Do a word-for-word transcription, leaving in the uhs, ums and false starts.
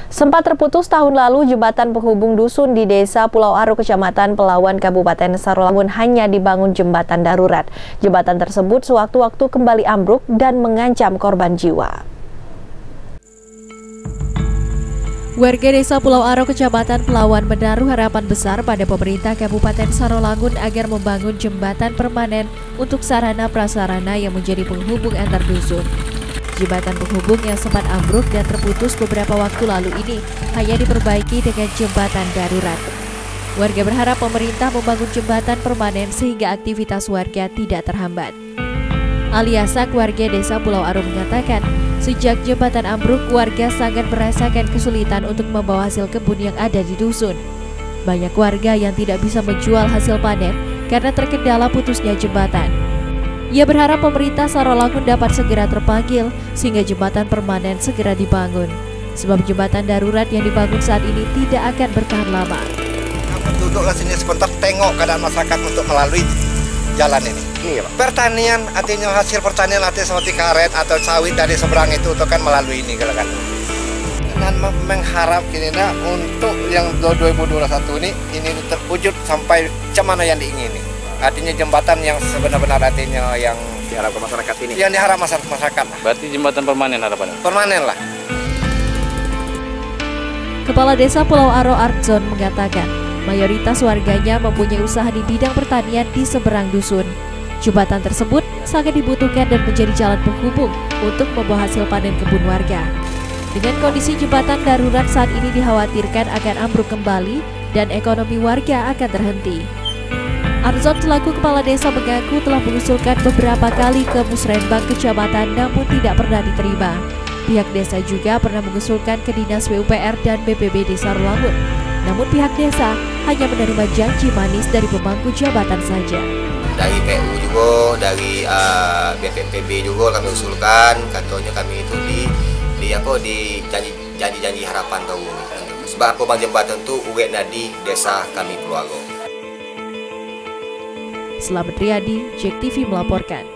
Sempat terputus tahun lalu, jembatan penghubung dusun di Desa Pulau Aro, Kecamatan Pelawan, Kabupaten Sarolangun hanya dibangun jembatan darurat. Jembatan tersebut sewaktu-waktu kembali ambruk dan mengancam korban jiwa. Warga Desa Pulau Aro, Kecamatan Pelawan menaruh harapan besar pada pemerintah Kabupaten Sarolangun agar membangun jembatan permanen untuk sarana prasarana yang menjadi penghubung antar dusun. Jembatan penghubung yang sempat ambruk dan terputus beberapa waktu lalu ini hanya diperbaiki dengan jembatan darurat. Warga berharap pemerintah membangun jembatan permanen sehingga aktivitas warga tidak terhambat. Aliasak, warga Desa Pulau Aro, mengatakan, sejak jembatan ambruk, warga sangat merasakan kesulitan untuk membawa hasil kebun yang ada di dusun. Banyak warga yang tidak bisa menjual hasil panen karena terkendala putusnya jembatan. Ia berharap pemerintah Sarolangun dapat segera terpanggil sehingga jembatan permanen segera dibangun. Sebab jembatan darurat yang dibangun saat ini tidak akan bertahan lama. Kamu duduklah sini sebentar, tengok keadaan masyarakat untuk melalui jalan ini. Ini pertanian, artinya hasil pertanian artinya seperti karet atau sawit dari seberang itu untuk kan melalui ini kan. Dan mengharap ini nah, untuk yang dua ribu dua puluh satu ini ini terwujud sampai cemana yang diingini. Artinya jembatan yang sebenar-benar artinya yang diharapkan masyarakat ini. Yang diharap masyarakat masyarakat. Berarti jembatan permanen harapannya? Permanen lah. Kepala Desa Pulau Aro Artzon mengatakan, mayoritas warganya mempunyai usaha di bidang pertanian di seberang dusun. Jembatan tersebut sangat dibutuhkan dan menjadi jalan penghubung untuk membawa hasil panen kebun warga. Dengan kondisi jembatan darurat saat ini dikhawatirkan akan ambruk kembali dan ekonomi warga akan terhenti. Artzon selaku kepala desa mengaku telah mengusulkan beberapa kali ke Musrenbang kecamatan namun tidak pernah diterima. Pihak desa juga pernah mengusulkan ke Dinas P U P R dan B P B D Sarolangun. Namun pihak desa hanya menerima janji manis dari pemangku jabatan saja. Dari P U juga, dari uh, B P P B juga kami usulkan, katanya kami itu di di apa di janji-janji harapan tahu. Sebab aku bang jembatan itu uwek nadi desa kami Pulau Aro. Selamat Riyadi, Jek T V melaporkan.